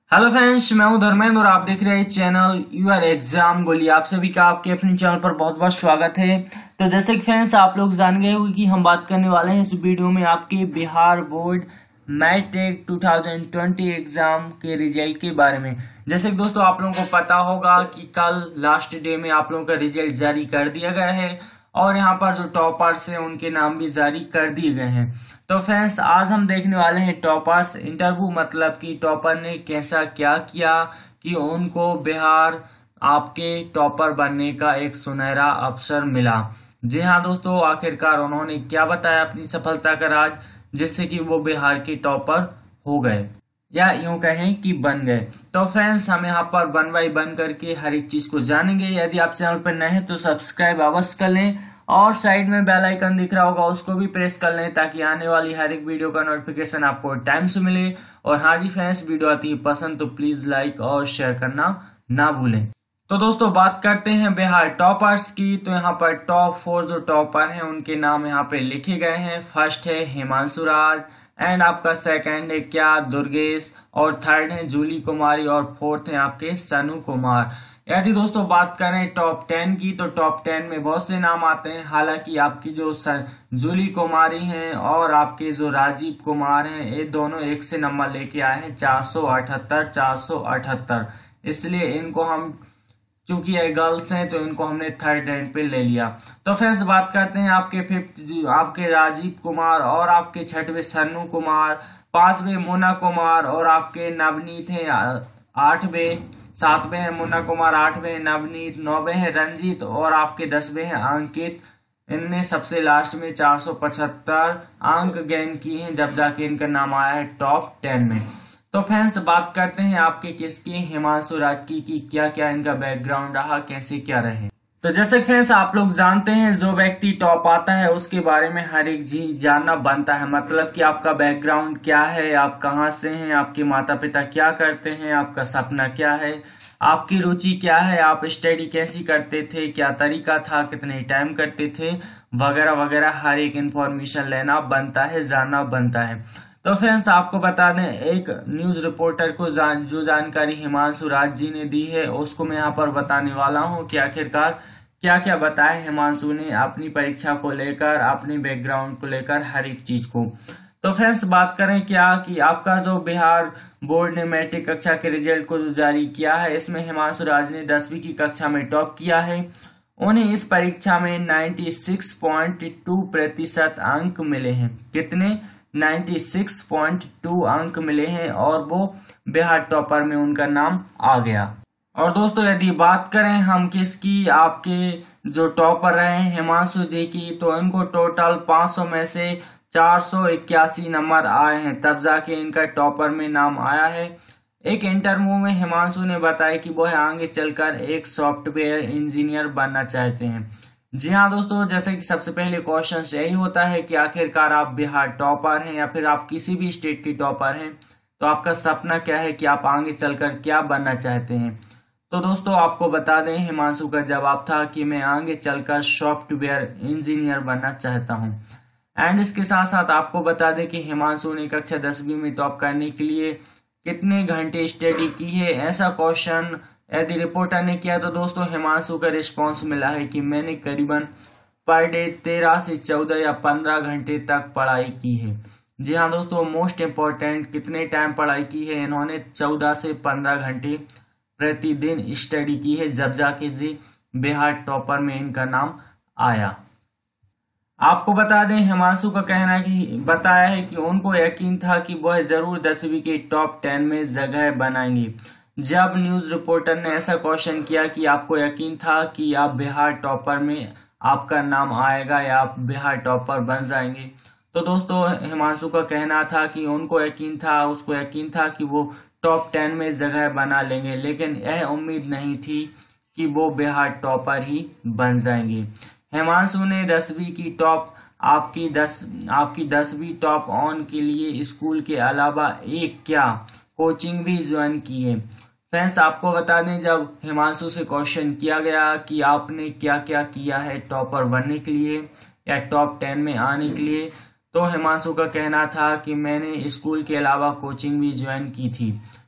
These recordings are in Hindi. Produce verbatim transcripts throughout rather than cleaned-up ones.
हेलो फ्रेंड्स, मैं हूं धर्मेंद्र और आप देख रहे हैं चैनल यूर एग्जाम गोली। आप सभी का आपके अपने चैनल पर बहुत बहुत स्वागत है। तो जैसे कि फ्रेंड्स आप लोग जान गए होंगे कि हम बात करने वाले हैं इस वीडियो में आपके बिहार बोर्ड मैट्रिक दो हज़ार बीस एग्जाम के रिजल्ट के बारे में। जैसे कि दोस्तों आप लोगों को पता होगा कि कल लास्ट डे में आप लोगों का रिजल्ट जारी कर दिया गया है और यहाँ पर जो टॉपर्स हैं उनके नाम भी जारी कर दिए गए हैं। तो फ्रेंड्स आज हम देखने वाले हैं टॉपर्स इंटरव्यू, मतलब कि टॉपर ने कैसा क्या किया कि उनको बिहार आपके टॉपर बनने का एक सुनहरा अवसर मिला। जी हाँ दोस्तों, आखिरकार उन्होंने क्या बताया अपनी सफलता का राज, जिससे कि वो बिहार के टॉपर हो गए या यूं कहें कि बन गए। तो फ्रेंड्स हम यहाँ पर वन बाई वन करके हर एक चीज को जानेंगे। यदि आप चैनल पर नए हैं तो सब्सक्राइब अवश्य कर लें और साइड में बेल आइकन दिख रहा होगा उसको भी प्रेस कर लें ताकि आने वाली हर एक वीडियो का नोटिफिकेशन आपको टाइम से मिले। और हाँ जी फ्रेंड्स, वीडियो आती है पसंद तो प्लीज लाइक और शेयर करना ना भूलें। तो दोस्तों बात करते हैं बिहार टॉपर्स की। तो यहाँ पर टॉप फोर जो टॉपर हैं उनके नाम यहाँ पे लिखे गए हैं। फर्स्ट है हिमांशु राज, एंड आपका सेकंड है क्या दुर्गेश, और थर्ड है जूली कुमारी, और फोर्थ है आपके सनु कुमार। यदि दोस्तों बात करें टॉप टेन की तो टॉप टेन में बहुत से नाम आते हैं। हालांकि आपकी जो जूली कुमारी हैं और आपके जो राजीव कुमार हैं ये दोनों एक से नंबर लेके आए हैं चार सौ अठहत्तर चार सौ अठहत्तर, इसलिए इनको हम चूंकि ये गर्ल्स हैं तो इनको हमने थर्ड रैंक पे ले लिया। तो फ्रेंड्स बात करते हैं आपके फिफ्थ आपके राजीव कुमार और आपके छठवें सन्नू कुमार, पांचवें मोना कुमार और आपके नवनीत हैं आठवें, सातवें हैं मुन्ना कुमार, आठवें नवनीत, नौवे हैं रंजीत और आपके दसवें हैं अंकित। इनने सबसे लास्ट में चार सौ पचहत्तर अंक गेन किए हैं जब जाके इनका नाम आया है टॉप टेन में। तो फ्रेंड्स बात करते हैं आपके किसके हिमांशु राज की कि क्या क्या इनका बैकग्राउंड रहा, कैसे क्या रहे। तो जैसे फ्रेंड्स आप लोग जानते हैं जो व्यक्ति टॉप आता है उसके बारे में हर एक चीज जानना बनता है, मतलब कि आपका बैकग्राउंड क्या है, आप कहाँ से हैं, आपके माता पिता क्या करते हैं, आपका सपना क्या है, आपकी रुचि क्या है, आप स्टडी कैसी करते थे, क्या तरीका था, कितने टाइम करते थे, वगैरह वगैरह हर एक इन्फॉर्मेशन लेना बनता है, जानना बनता है। तो फ्रेंड्स आपको बता दें एक न्यूज रिपोर्टर को जान, जो जानकारी हिमांशु राज जी ने दी है उसको मैं यहाँ पर बताने वाला हूँ कि आखिरकार क्या क्या बताया हिमांशु ने अपनी परीक्षा को लेकर, अपने बैकग्राउंड को लेकर, हर एक चीज को। तो फ्रेंड्स बात करें क्या कि आपका जो बिहार बोर्ड ने मैट्रिक कक्षा के रिजल्ट को जो जारी किया है इसमें हिमांशु राज ने दसवीं की कक्षा में टॉप किया है। उन्हें इस परीक्षा में छियानवे पॉइंट दो प्रतिशत अंक मिले हैं। कितने? छियानवे पॉइंट दो अंक मिले हैं और वो बिहार टॉपर में उनका नाम आ गया। और दोस्तों यदि बात करें हम किसकी, आपके जो टॉपर रहे हिमांशु जी की, तो इनको टोटल पाँच सौ में से चार सौ इक्यासी नंबर आए हैं तब जाके इनका टॉपर में नाम आया है। एक इंटरव्यू में हिमांशु ने बताया कि वो आगे चलकर एक सॉफ्टवेयर इंजीनियर बनना चाहते हैं। जी हाँ दोस्तों, जैसे कि सबसे पहले क्वेश्चन यही होता है कि आखिरकार आप बिहार टॉपर हैं या फिर आप किसी भी स्टेट के टॉपर हैं तो आपका सपना क्या है कि आप आगे चलकर क्या बनना चाहते हैं। तो दोस्तों आपको बता दें हिमांशु का जवाब था कि मैं आगे चलकर सॉफ्टवेयर इंजीनियर बनना चाहता हूं। एंड इसके साथ साथ आपको बता दें कि हिमांशु ने कक्षा दसवीं में टॉप करने के लिए कितने घंटे स्टडी की है, ऐसा क्वेश्चन यदि रिपोर्टर ने किया तो दोस्तों हिमांशु का रिस्पॉन्स मिला है कि मैंने करीबन पर डे तेरह से चौदह या पंद्रह घंटे तक पढ़ाई की है। जी हाँ दोस्तों, मोस्ट इम्पोर्टेंट कितने टाइम पढ़ाई की है, इन्होंने चौदह से पंद्रह घंटे प्रतिदिन स्टडी की है जब जाके जी बिहार टॉपर में इनका नाम आया। आपको बता दें हिमांशु का कहना कि बताया है कि उनको यकीन था कि वह जरूर दसवीं के टॉप टेन में जगह बनाएंगे। जब न्यूज रिपोर्टर ने ऐसा क्वेश्चन किया कि आपको यकीन था कि आप बिहार टॉपर में आपका नाम आएगा या आप बिहार टॉपर बन जाएंगे, तो दोस्तों हिमांशु का कहना था कि उनको यकीन था, उसको यकीन था कि वो टॉप टेन में जगह बना लेंगे, लेकिन यह उम्मीद नहीं थी कि वो बिहार टॉपर ही बन जाएंगे। हिमांशु ने दसवीं की टॉप आपकी दस आपकी दसवीं टॉप ऑन के लिए स्कूल के अलावा एक क्या कोचिंग भी ज्वाइन की है। फ्रेंड्स आपको बता दें जब हिमांशु से क्वेश्चन किया गया कि आपने क्या क्या किया है टॉपर बनने के लिए या टॉप टेन में आने के लिए, तो हिमांशु का कहना था कि मैंने स्कूल के अलावा कोचिंग भी ज्वाइन की थी।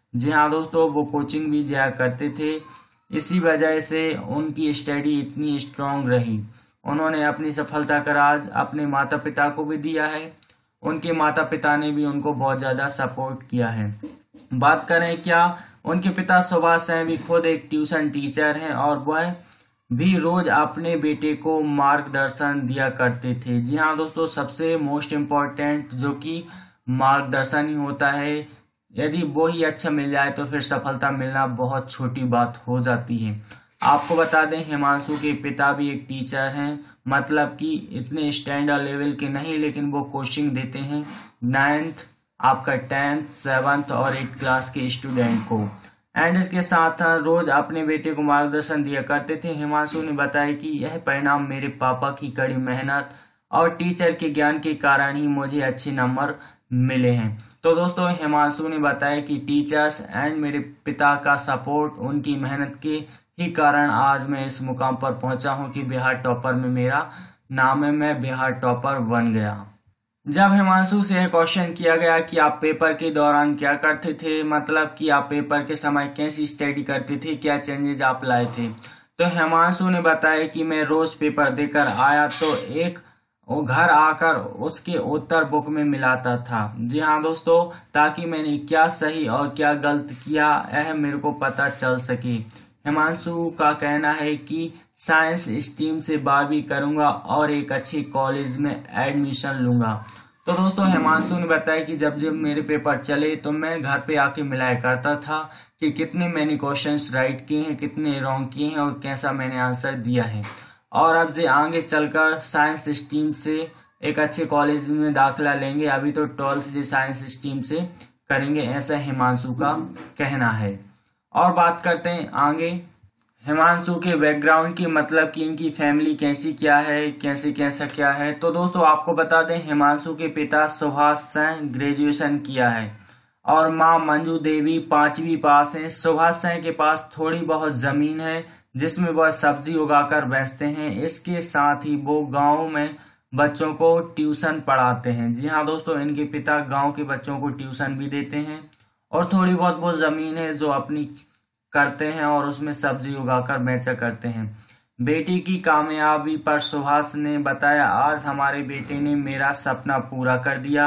जी हाँ दोस्तों, वो कोचिंग भी जाया करते थे। इसी वजह से उनकी स्टडी इतनी स्ट्रांग रही। उन्होंने अपनी सफलता का राज अपने माता पिता को भी दिया है। उनके माता पिता ने भी उनको बहुत ज़्यादा सपोर्ट किया है। बात करें क्या, उनके पिता सुभाष सिंह भी खुद एक ट्यूशन टीचर हैं और वह भी रोज अपने बेटे को मार्गदर्शन दिया करते थे। जी हाँ दोस्तों, सबसे मोस्ट इम्पोर्टेंट जो कि मार्गदर्शन ही होता है, यदि वो ही अच्छा मिल जाए तो फिर सफलता मिलना बहुत छोटी बात हो जाती है। आपको बता दें, हिमांशु के पिता भी एक टीचर हैं, मतलब कि इतने स्टैंडर्ड लेवल के नहीं, लेकिन वो कोचिंग देते हैं नाइन्थ, आपका टेंथ, सेवन्थ और एट्थ क्लास के स्टूडेंट को। एंड इसके साथ रोज अपने बेटे को मार्गदर्शन दिया करते थे। हिमांशु ने बताया कि यह परिणाम मेरे पापा की कड़ी मेहनत और टीचर के ज्ञान के कारण ही मुझे अच्छे नंबर मिले हैं। तो दोस्तों, हिमांशु ने बताया कि टीचर्स एंड मेरे पिता का सपोर्ट, उनकी मेहनत के ही कारण आज मैं इस मुकाम पर पहुंचा हूं कि बिहार टॉपर में मेरा नाम है, मैं बिहार टॉपर बन गया। जब हिमांशु से क्वेश्चन किया गया कि आप पेपर के दौरान क्या करते थे, मतलब कि आप पेपर के समय कैसी स्टडी करते थे, क्या चेंजेस आप लाए थे, तो हिमांशु ने बताया कि मैं रोज पेपर देकर आया तो एक वो घर आकर उसके उत्तर बुक में मिलाता था। जी हाँ दोस्तों, ताकि मैंने क्या सही और क्या गलत किया यह मेरे को पता चल सके। हिमांशु का कहना है कि साइंस स्ट्रीम से बारहवीं करूंगा और एक अच्छे कॉलेज में एडमिशन लूंगा। तो दोस्तों, हिमांशु ने बताया कि जब जब मेरे पेपर चले तो मैं घर पे आके मिलाया करता था कि कितने मैंने क्वेश्चंस राइट किए हैं, कितने रॉन्ग किए हैं और कैसा मैंने आंसर दिया है। और अब से आगे चलकर साइंस स्ट्रीम से एक अच्छे कॉलेज में दाखिला लेंगे, अभी तो ट्वेल्थ से साइंस स्ट्रीम से करेंगे, ऐसा हिमांशु का कहना है। और बात करते हैं आगे हिमांशु के बैकग्राउंड की, मतलब कि इनकी फैमिली कैसी क्या है, कैसे कैसा क्या है। तो दोस्तों, आपको बता दें, हिमांशु के पिता सुभाष सिंह ग्रेजुएशन किया है और माँ मंजू देवी पांचवी पास है। सुभाष सिंह के पास थोड़ी बहुत जमीन है जिसमें वह सब्जी उगाकर बेचते हैं। इसके साथ ही वो गांव में बच्चों को ट्यूशन पढ़ाते हैं। जी हाँ दोस्तों, इनके पिता गांव के बच्चों को ट्यूशन भी देते हैं और थोड़ी बहुत वो जमीन है जो अपनी करते हैं और उसमें सब्जी उगाकर बेचा करते हैं। बेटी की कामयाबी पर सुभाष ने बताया, आज हमारे बेटे ने मेरा सपना पूरा कर दिया।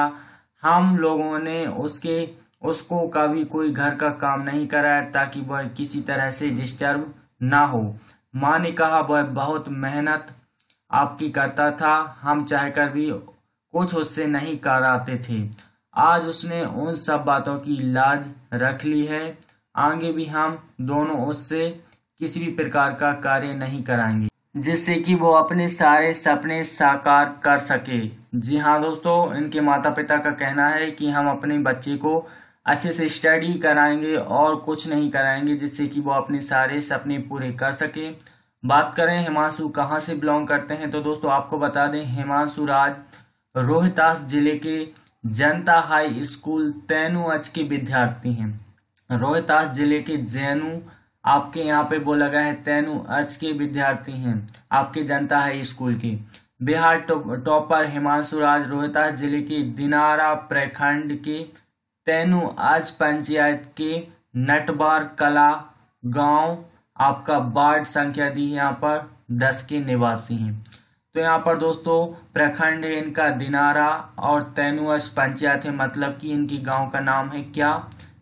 हम लोगों ने उसके उसको कभी कोई घर का काम नहीं कराया ताकि वह किसी तरह से डिस्टर्ब ना हो। माँ ने कहा, वह बहुत मेहनत आपकी करता था, हम चाहकर भी कुछ उससे नहीं कराते थे। आज उसने उन सब बातों की लाज रख ली है। आगे भी हम दोनों उससे किसी भी प्रकार का कार्य नहीं कराएंगे जिससे कि वो अपने सारे सपने साकार कर सके। जी हाँ दोस्तों, इनके माता पिता का कहना है कि हम अपने बच्चे को अच्छे से स्टडी कराएंगे और कुछ नहीं कराएंगे जिससे कि वो अपने सारे सपने पूरे कर सके। बात करें हिमांशु कहाँ से बिलोंग करते हैं, तो दोस्तों आपको बता दें, हिमांशु राज रोहतास जिले के जनता हाई स्कूल तेनुअच के विद्यार्थी हैं। रोहतास जिले के जैनू आपके यहाँ पे बोला गया है तेनुअच के विद्यार्थी हैं, आपके जनता हाई स्कूल के। बिहार टॉपर हिमांशु राज रोहतास जिले के दिनारा प्रखंड के तेनुअच पंचायत के नटबार कला गांव, आपका वार्ड संख्या दी है यहाँ पर दस के निवासी हैं। तो यहाँ पर दोस्तों प्रखंड है इनका दिनारा और तेनुअच पंचायत है, मतलब कि इनकी गांव का नाम है क्या,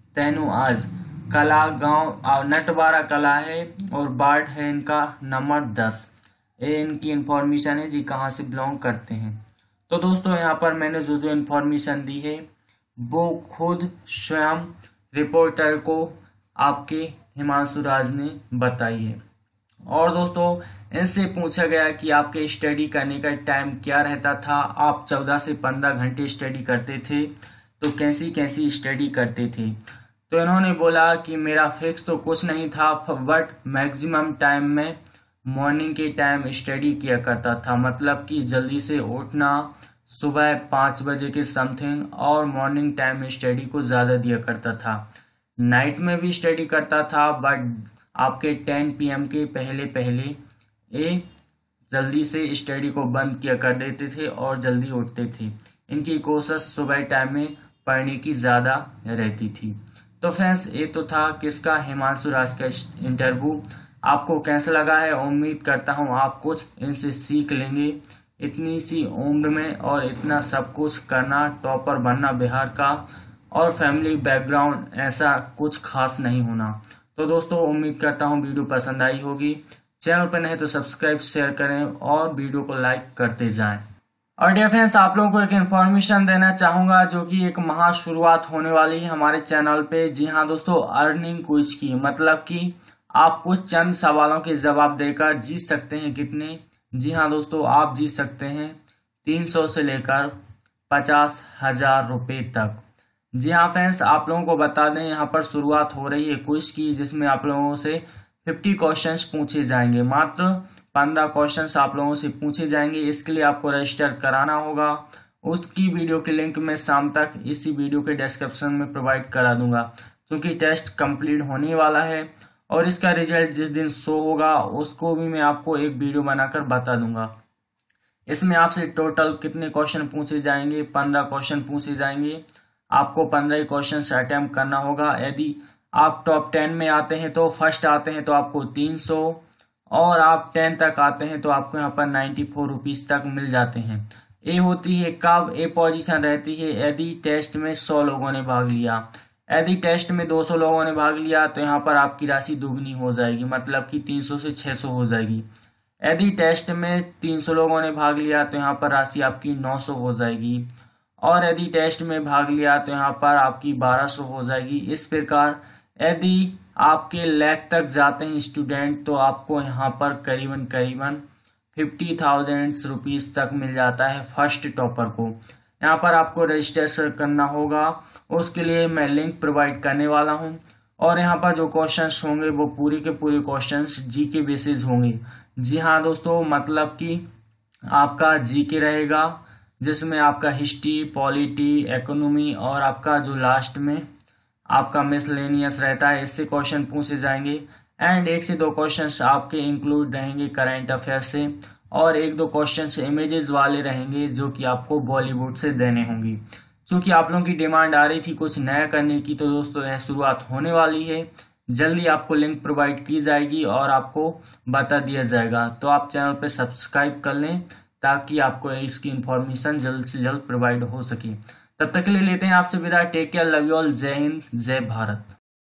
तेनुअच कला गांव, नटबारा कला है और वार्ड है इनका नंबर दस। ये इनकी इंफॉर्मेशन है जी, कहाँ से बिलोंग करते हैं। तो दोस्तों यहाँ पर मैंने जो जो इंफॉर्मेशन दी है वो खुद स्वयं रिपोर्टर को आपके हिमांशु राज ने बताई है। और दोस्तों इनसे पूछा गया कि आपके स्टडी करने का टाइम क्या रहता था, आप चौदह से पंद्रह घंटे स्टडी करते थे, तो कैसी कैसी स्टडी करते थे। तो इन्होंने बोला कि मेरा फिक्स तो कुछ नहीं था, बट मैक्सिमम टाइम में मॉर्निंग के टाइम स्टडी किया करता था, मतलब कि जल्दी से उठना सुबह पाँच बजे के समथिंग और मॉर्निंग टाइम में स्टडी को ज़्यादा दिया करता था। नाइट में भी स्टडी करता था, बट आपके टेन पी एम के पहले पहले ये जल्दी से स्टडी को बंद किया कर देते थे और जल्दी उठते थे। इनकी कोशिश सुबह टाइम में पढ़ने की ज़्यादा रहती थी। तो फ्रेंड्स ये तो था किसका, हिमांशु राज का इंटरव्यू। आपको कैसा लगा है, उम्मीद करता हूँ आप कुछ इनसे सीख लेंगे। इतनी सी उम्र में और इतना सब कुछ करना, टॉपर बनना बिहार का, और फैमिली बैकग्राउंड ऐसा कुछ खास नहीं होना। तो दोस्तों उम्मीद करता हूँ वीडियो पसंद आई होगी। चैनल पर नहीं तो सब्सक्राइब शेयर करें और वीडियो को लाइक करते जाएं। और डियर फ्रेंड्स, आप लोगों को एक इन्फॉर्मेशन देना चाहूंगा जो कि एक महा शुरुआत होने वाली है हमारे चैनल पे। जी हाँ दोस्तों, अर्निंग क्विज की, मतलब कि आप कुछ चंद सवालों के जवाब देकर जीत सकते हैं कितने। जी हाँ दोस्तों, आप जीत सकते हैं तीन सौ से लेकर पचास हजार रुपए तक। जी हाँ फ्रेंड्स, आप लोगों को बता दें यहाँ पर शुरुआत हो रही है क्विज की, जिसमें आप लोगों से पचास क्वेश्चंस पूछे जाएंगे। मात्र पंद्रह क्वेश्चंस आप लोगों से पूछे जाएंगे। इसके लिए आपको रजिस्टर कराना होगा। उसकी वीडियो की लिंक मैं शाम तक इसी वीडियो के डिस्क्रिप्शन में प्रोवाइड करा दूंगा, क्योंकि टेस्ट कंप्लीट होने वाला है और इसका रिजल्ट जिस दिन शो होगा उसको भी मैं आपको एक वीडियो बनाकर बता दूंगा। इसमें आपसे टोटल कितने क्वेश्चन पूछे जाएंगे, पंद्रह क्वेश्चन पूछे जाएंगे। आपको पंद्रह क्वेश्चन अटेम्प्ट करना होगा। यदि आप टॉप टेन में आते हैं तो फर्स्ट आते हैं तो आपको तीन सौ, और आप टेन तक आते हैं तो आपको यहाँ पर नाइन्टी फोर रुपीज तक मिल जाते हैं। ये होती है कब, ये पोजीशन रहती है यदि टेस्ट में सौ लोगों ने भाग लिया। यदि टेस्ट में दो सौ लोगों ने भाग लिया तो यहाँ पर आपकी राशि दुगनी हो जाएगी, मतलब कि तीन सौ से छह सौ हो जाएगी। यदि टेस्ट में तीन सौ लोगों ने भाग लिया तो यहाँ पर राशि आपकी नौ सौ हो जाएगी, और यदि टेस्ट में भाग लिया तो यहाँ पर आपकी बारह सौ हो जाएगी। इस प्रकार यदि आपके लैख तक जाते हैं स्टूडेंट तो आपको यहाँ पर करीबन करीबन फिफ्टी थाउजेंड रुपीज तक मिल जाता है फर्स्ट टॉपर को। यहाँ पर आपको रजिस्ट्रेशन करना होगा, उसके लिए मैं लिंक प्रोवाइड करने वाला हूँ। और यहाँ पर जो क्वेश्चंस होंगे वो पूरे के पूरे क्वेश्चंस जी के बेसिस होंगे। जी हाँ दोस्तों, मतलब कि आपका जी के रहेगा, जिसमें आपका हिस्ट्री, पॉलिटी, इकोनॉमी और आपका जो लास्ट में आपका मिसलेनियस रहता है, इससे क्वेश्चन पूछे जाएंगे। एंड एक से दो क्वेश्चंस आपके इंक्लूड रहेंगे करंट अफेयर से, और एक दो क्वेश्चंस इमेजेस वाले रहेंगे जो कि आपको बॉलीवुड से देने होंगी। क्योंकि आप लोगों की डिमांड आ रही थी कुछ नया करने की, तो दोस्तों यह शुरुआत होने वाली है। जल्दी आपको लिंक प्रोवाइड की जाएगी और आपको बता दिया जाएगा। तो आप चैनल पे सब्सक्राइब कर लें ताकि आपको इसकी इंफॉर्मेशन जल्द से जल्द प्रोवाइड हो सके। तब तक के लिए लेते हैं आपसे विदा। Take care, love you all, जय हिंद, जय भारत।